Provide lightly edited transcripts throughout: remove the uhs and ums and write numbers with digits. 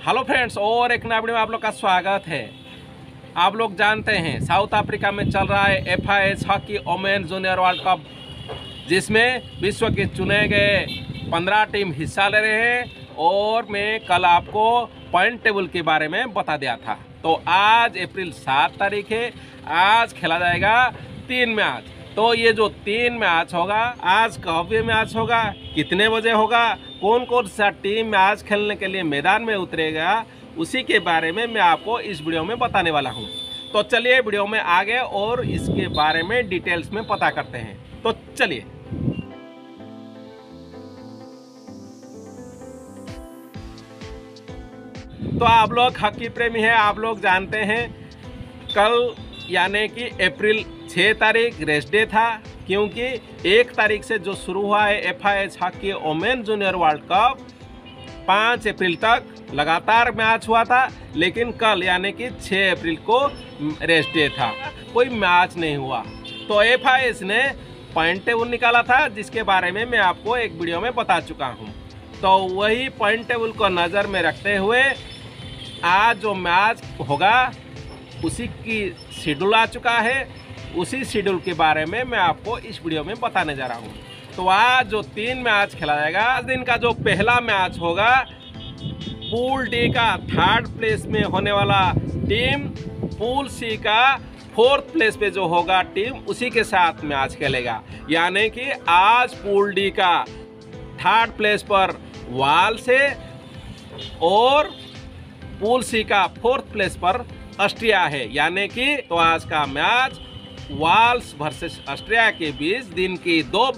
Hello friends, और एक नया वीडियो में आप लोग का स्वागत है। आप लोग जानते हैं साउथ अफ्रीका में चल रहा है FIH hockey women junior world cup, जिसमें विश्व के चुने गए 15 टीम हिस्सा ले रहे हैं। और मैं कल आपको पॉइंट टेबल के बारे में बता दिया था। तो आज अप्रैल 7 तारीख है, आज खेला जाएगा 3 मैच। तो ये जो 3 मैच होगा, आज कब ये मैच होगा, कितने बजे होगा, कौन कौन सा टीम मैच खेलने के लिए मैदान में उतरेगा, उसी के बारे में मैं आपको इस वीडियो में बताने वाला हूँ। तो चलिए वीडियो में आगे और इसके बारे में डिटेल्स में पता करते हैं। तो चलिए। तो आप लोग हॉकी प्रेमी हैं, आप लोग जानते हैं कल यानी कि अप्रैल 6 तारीख रेस्ट डे था, क्योंकि 1 तारीख से जो शुरू हुआ है FIH hockey women junior world cup 5 अप्रैल तक लगातार मैच हुआ था। लेकिन कल यानी कि 6 अप्रैल को रेस्ट डे था, कोई मैच नहीं हुआ। तो FIH ने पॉइंट टेबल निकाला था, जिसके बारे में मैं आपको एक वीडियो में बता चुका हूं। तो वही पॉइंट टेबल को नज़र में रखते हुए आज जो मैच होगा उसी की शेड्यूल आ चुका है। उसी शेड्यूल के बारे में मैं आपको इस वीडियो में बताने जा रहा हूँ। तो आज जो 3 मैच खेला जाएगा, आज दिन का जो पहला मैच होगा पूल डी का 3rd प्लेस में होने वाला टीम पूल सी का 4th प्लेस पे जो होगा टीम, उसी के साथ मैच खेलेगा। यानी कि आज पूल डी का 3rd प्लेस पर वाल से और पूल सी का 4th प्लेस पर ऑस्ट्रिया है। यानी कि तो आज का मैच वाल्स वर्सेस ऑस्ट्रिया के बीच दिन की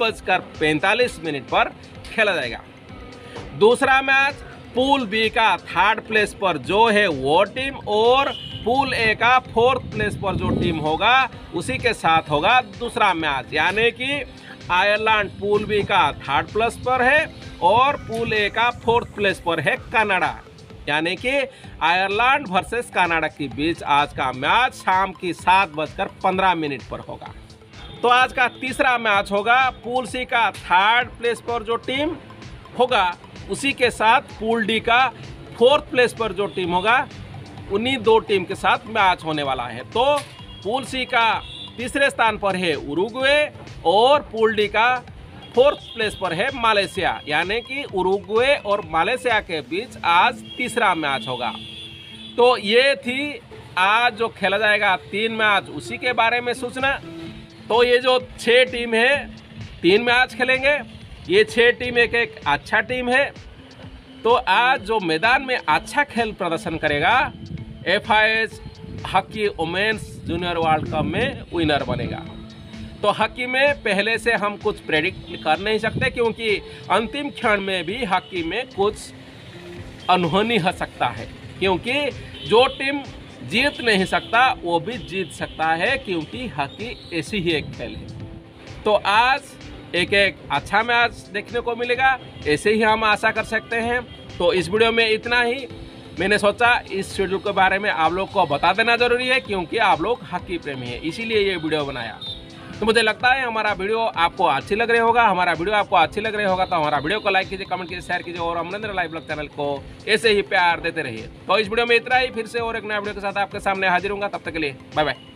2:45 पर खेला जाएगा। दूसरा मैच पूल बी का 3rd प्लेस पर जो है वो टीम और पूल ए का 4th प्लेस पर जो टीम होगा उसी के साथ होगा दूसरा मैच। यानी कि आयरलैंड पूल बी का 3rd प्लेस पर है और पूल ए का 4th प्लेस पर है कनाडा। यानी कि आयरलैंड वर्सेस कनाडा के बीच आज का मैच शाम की 7:15 पर होगा। तो आज का तीसरा मैच होगा पूल सी का 3rd प्लेस पर जो टीम होगा उसी के साथ पूल डी का 4th प्लेस पर जो टीम होगा, उन्हीं 2 टीम के साथ मैच होने वाला है। तो पूल सी का तीसरे स्थान पर है उरुग्वे और पूल डी का 4th प्लेस पर है मलेशिया। यानी कि उरुग्वे और मलेशिया के बीच आज तीसरा मैच होगा। तो ये थी आज जो खेला जाएगा 3 मैच, उसी के बारे में सूचना। तो ये जो 6 टीम है 3 मैच खेलेंगे। ये 6 टीम एक अच्छा टीम है। तो आज जो मैदान में अच्छा खेल प्रदर्शन करेगा FIH hockey women's junior world cup में विनर बनेगा। तो हॉकी में पहले से हम कुछ प्रेडिक्ट कर नहीं सकते, क्योंकि अंतिम क्षण में भी हॉकी में कुछ अनहोनी हो सकता है। क्योंकि जो टीम जीत नहीं सकता वो भी जीत सकता है, क्योंकि हॉकी ऐसी ही एक खेल है। तो आज एक अच्छा मैच देखने को मिलेगा, ऐसे ही हम आशा कर सकते हैं। तो इस वीडियो में इतना ही। मैंने सोचा इस शेड्यूल के बारे में आप लोग को बता देना जरूरी है, क्योंकि आप लोग हॉकी प्रेमी हैं, इसीलिए ये वीडियो बनाया। तो मुझे लगता है हमारा वीडियो आपको अच्छी लग रही होगा। हमारा वीडियो आपको अच्छी लग रही होगा तो हमारा वीडियो को लाइक कीजिए, कमेंट कीजिए, शेयर कीजिए और अमरेंद्र लाइव ब्लॉग चैनल को ऐसे ही प्यार देते रहिए। तो इस वीडियो में इतना ही। फिर से और एक नया वीडियो के साथ आपके सामने हाजिर होऊंगा। तब तक के लिए बाय बाय।